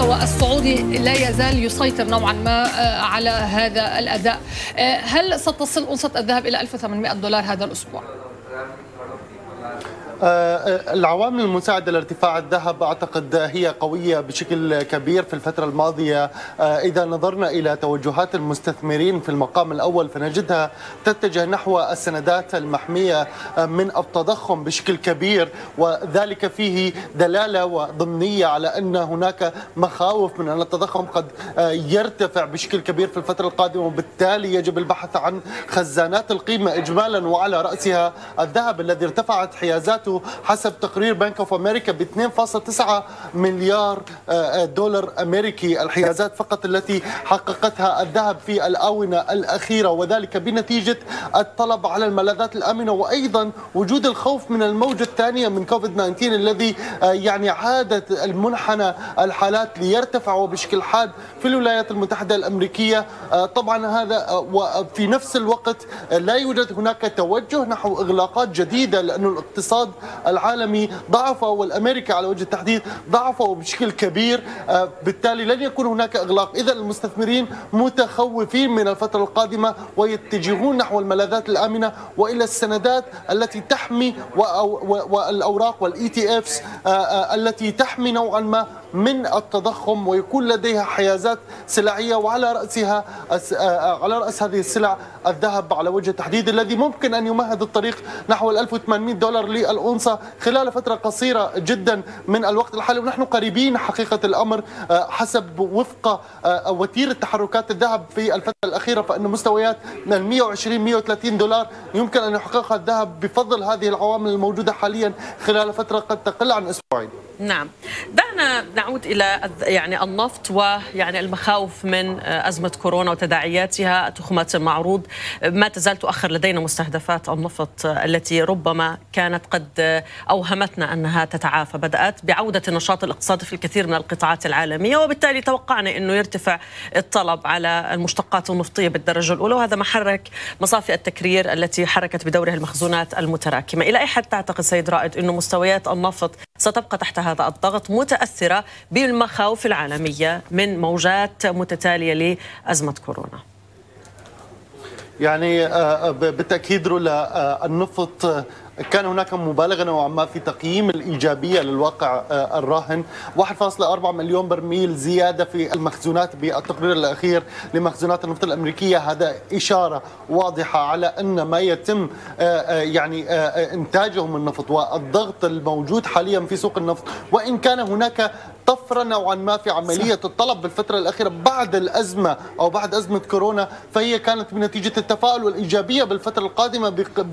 والسعودي لا يزال يسيطر نوعا ما على هذا الأداء. هل ستصل أونصة الذهب إلى $1800 هذا الأسبوع؟ العوامل المساعدة لارتفاع الذهب أعتقد هي قوية بشكل كبير في الفترة الماضية. إذا نظرنا إلى توجهات المستثمرين في المقام الأول فنجدها تتجه نحو السندات المحمية من التضخم بشكل كبير، وذلك فيه دلالة وضمنية على أن هناك مخاوف من أن التضخم قد يرتفع بشكل كبير في الفترة القادمة، وبالتالي يجب البحث عن خزانات القيمة إجمالا، وعلى رأسها الذهب الذي ارتفعت حيازاته حسب تقرير بنك اوف امريكا ب 2.9 مليار دولار امريكي، الحيازات فقط التي حققتها الذهب في الاونه الاخيره، وذلك بنتيجه الطلب على الملاذات الامنه، وايضا وجود الخوف من الموجه الثانيه من كوفيد 19 الذي يعني عادت المنحنى الحالات ليرتفع بشكل حاد في الولايات المتحده الامريكيه. طبعا هذا وفي نفس الوقت لا يوجد هناك توجه نحو اغلاقات جديده، لأن الاقتصاد العالمي ضعف والامريكي على وجه التحديد ضعف بشكل كبير، بالتالي لن يكون هناك اغلاق. اذا المستثمرين متخوفين من الفتره القادمه ويتجهون نحو الملاذات الامنه والى السندات التي تحمي والاوراق والاي تي افس التي تحمي نوعا ما من التضخم، ويكون لديها حيازات سلعيه، وعلى راسها على راس هذه السلع الذهب على وجه التحديد الذي ممكن ان يمهد الطريق نحو $1800 للأونصة خلال فترة قصيرة جدا من الوقت الحالي. ونحن قريبين حقيقة الأمر حسب وفق وتيرة تحركات الذهب في الفترة الأخيرة، فإن مستويات من $120-130 يمكن أن يحققها الذهب بفضل هذه العوامل الموجودة حاليا خلال فترة قد تقل عن أسبوعين. نعم، دعنا نعود إلى النفط المخاوف من أزمة كورونا وتداعياتها. تخمة المعروض ما تزال تؤخر لدينا مستهدفات النفط التي ربما كانت قد أوهمتنا أنها تتعافى. بدأت بعودة النشاط الاقتصادي في الكثير من القطاعات العالمية، وبالتالي توقعنا أنه يرتفع الطلب على المشتقات النفطية بالدرجة الأولى، وهذا ما حرك مصافي التكرير التي حركت بدورها المخزونات المتراكمة. إلى أي حد تعتقد سيد رائد أنه مستويات النفط ستبقى تحت هذا الضغط متأثرة بالمخاوف العالمية من موجات متتالية لأزمة كورونا؟ يعني بالتأكيد رولا النفط كان هناك مبالغة نوعا ما في تقييم الإيجابية للواقع الراهن. 1.4 مليون برميل زيادة في المخزونات بالتقرير الأخير لمخزونات النفط الأمريكية، هذا إشارة واضحة على أن ما يتم إنتاجه من النفط والضغط الموجود حاليا في سوق النفط، وإن كان هناك طفرة نوعا ما في عملية الطلب بالفترة الأخيرة بعد الأزمة أو بعد أزمة كورونا، فهي كانت بنتيجة التفاؤل والإيجابية بالفترة القادمة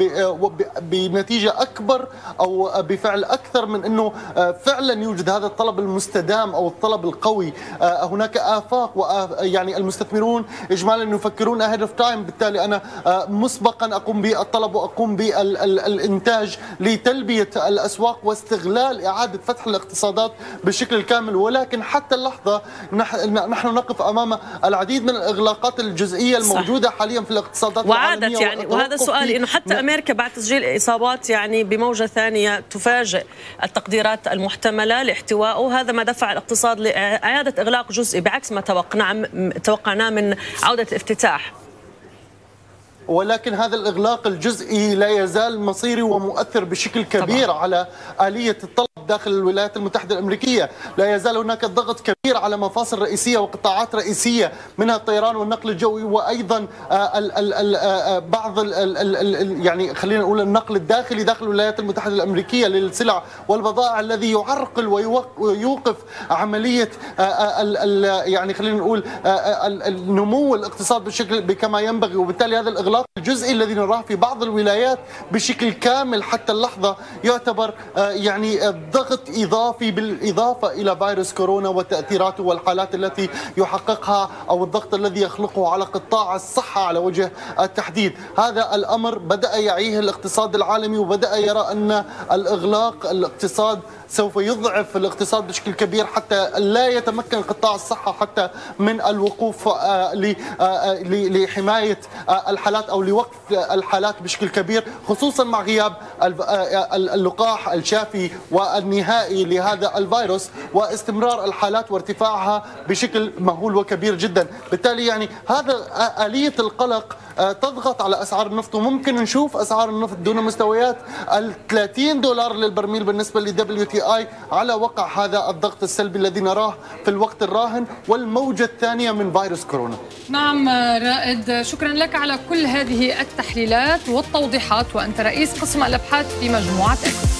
بنتيجة أكبر أو بفعل أكثر من أنه فعلا يوجد هذا الطلب المستدام أو الطلب القوي. هناك آفاق يعني المستثمرون إجمالا يفكرون ahead of time، بالتالي أنا مسبقا أقوم بالطلب وأقوم بالإنتاج لتلبية الأسواق واستغلال إعادة فتح الاقتصادات بشكل كامل. ولكن حتى اللحظة نحن نقف أمام العديد من الإغلاقات الجزئية الموجودة حاليا في الاقتصادات العالمية. وعادت وهذا السؤال إنه حتى أمريكا بعد تسجيل إصابات بموجة ثانية تفاجئ التقديرات المحتملة لاحتوائه، هذا ما دفع الاقتصاد لإعادة إغلاق جزئي بعكس ما توقعناه من عودة الافتتاح. ولكن هذا الإغلاق الجزئي لا يزال مصيري ومؤثر بشكل كبير طبعا على آلية الطلب داخل الولايات المتحدة الأمريكية. لا يزال هناك ضغط كبير على مفاصل رئيسية وقطاعات رئيسية منها الطيران والنقل الجوي، وأيضا بعض يعني خلينا نقول النقل الداخلي داخل الولايات المتحدة الأمريكية للسلع والبضائع الذي يعرقل ويوقف عملية يعني خلينا نقول النمو الاقتصاد بكما ينبغي. وبالتالي هذا الإغلاق الجزئي الذي نراه في بعض الولايات بشكل كامل حتى اللحظة يعتبر يعني ضغط إضافي بالإضافة إلى فيروس كورونا وتأثيراته والحالات التي يحققها أو الضغط الذي يخلقه على قطاع الصحة على وجه التحديد. هذا الأمر بدأ يعيه الاقتصاد العالمي وبدأ يرى أن الإغلاق الاقتصاد سوف يضعف الاقتصاد بشكل كبير حتى لا يتمكن قطاع الصحة حتى من الوقوف لحماية الحالات أو لوقف الحالات بشكل كبير، خصوصا مع غياب اللقاح الشافي والنهائي لهذا الفيروس واستمرار الحالات وارتفاعها بشكل مهول وكبير جدا. بالتالي يعني هذا آلية القلق تضغط على أسعار النفط، وممكن نشوف أسعار النفط دون مستويات $30 للبرميل بالنسبة لWTI على وقع هذا الضغط السلبي الذي نراه في الوقت الراهن والموجة الثانية من فيروس كورونا. نعم رائد، شكرا لك على كل هذه التحليلات والتوضيحات، وأنت رئيس قسم الأبحاث في مجموعة إكس.